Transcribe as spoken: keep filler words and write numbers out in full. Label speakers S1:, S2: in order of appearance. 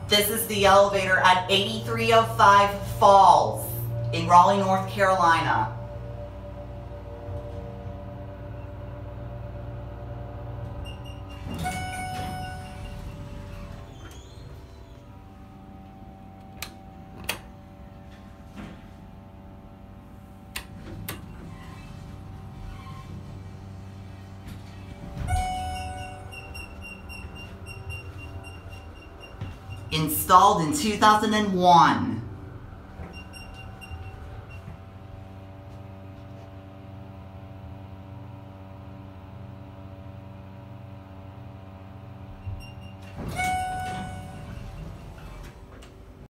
S1: This is the elevator at eighty-three oh five Falls in Raleigh, North Carolina. Installed in two thousand one.